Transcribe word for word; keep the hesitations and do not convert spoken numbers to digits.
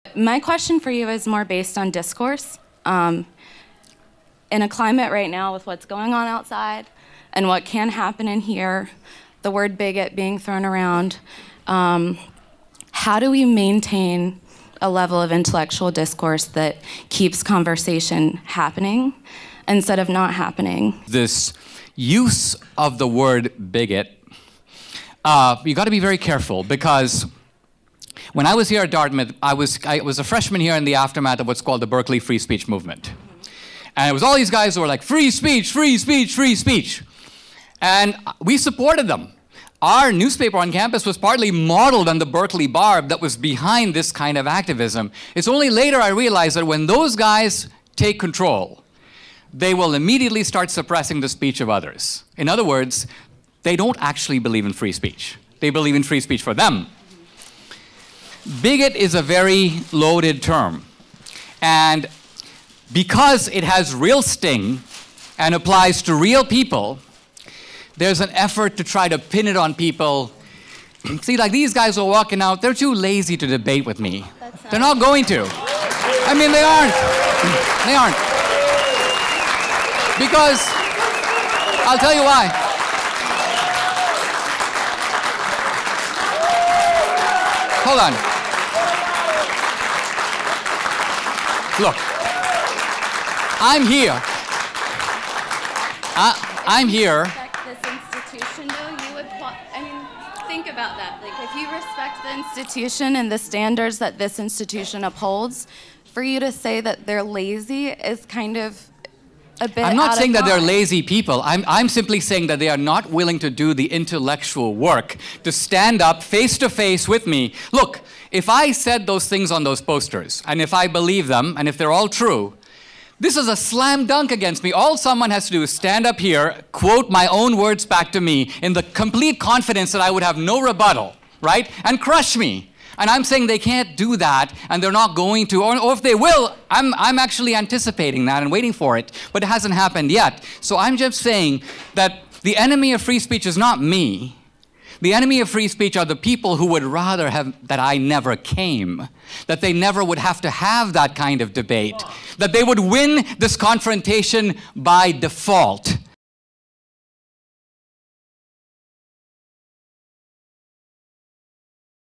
My question for you is more based on discourse. Um, in a climate right now with what's going on outside and what can happen in here, the word bigot being thrown around, um, how do we maintain a level of intellectual discourse that keeps conversation happening instead of not happening? This use of the word bigot, uh, you got to be very careful, because when I was here at Dartmouth, I was, I was a freshman here in the aftermath of what's called the Berkeley free speech movement. And it was all these guys who were like, free speech, free speech, free speech. And we supported them. Our newspaper on campus was partly modeled on the Berkeley Barb that was behind this kind of activism. It's only later I realized that when those guys take control, they will immediately start suppressing the speech of others. In other words, they don't actually believe in free speech. They believe in free speech for them. Bigot is a very loaded term. And because it has real sting and applies to real people, there's an effort to try to pin it on people. See, like these guys are walking out, they're too lazy to debate with me. They're not going to. I mean, they aren't. They aren't. Because, I'll tell you why. Hold on. Look, I'm here. I, I'm here. Think about that. Like, if you respect the institution and the standards that this institution upholds, for you to say that they're lazy is kind of a bit I'm not out saying of that they're line. lazy people. I'm, I'm simply saying that they are not willing to do the intellectual work to stand up face to face with me. Look, if I said those things on those posters, and if I believe them, and if they're all true, this is a slam dunk against me. All someone has to do is stand up here, quote my own words back to me in the complete confidence that I would have no rebuttal, right? And crush me. And I'm saying they can't do that, and they're not going to, or, or if they will, I'm, I'm actually anticipating that and waiting for it, but it hasn't happened yet. So I'm just saying that the enemy of free speech is not me. The enemy of free speech are the people who would rather have that I never came, that they never would have to have that kind of debate, that they would win this confrontation by default.